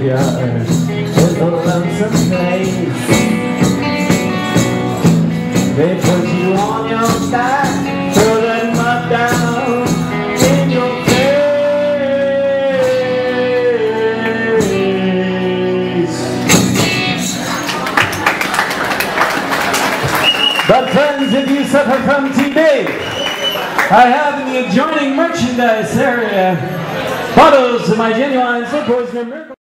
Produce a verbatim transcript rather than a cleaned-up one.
graveyard is a lonesome place. They put you on your back, throw that mud down in your face. But friends, if you suffer from T B, I have in the adjoining merchandise area bottles of my genuine slow poison miracle.